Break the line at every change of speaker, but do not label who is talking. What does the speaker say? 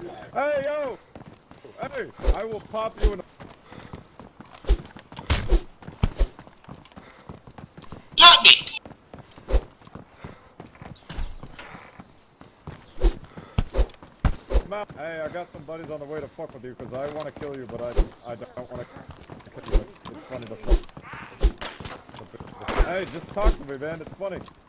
Hey, yo! Hey, I will pop you in the...
Pop me!
Hey, I got some buddies on the way to fuck with you, because I want to kill you, but I don't want to kill you. It's funny to fuck. Hey, just talk to me, man. It's funny.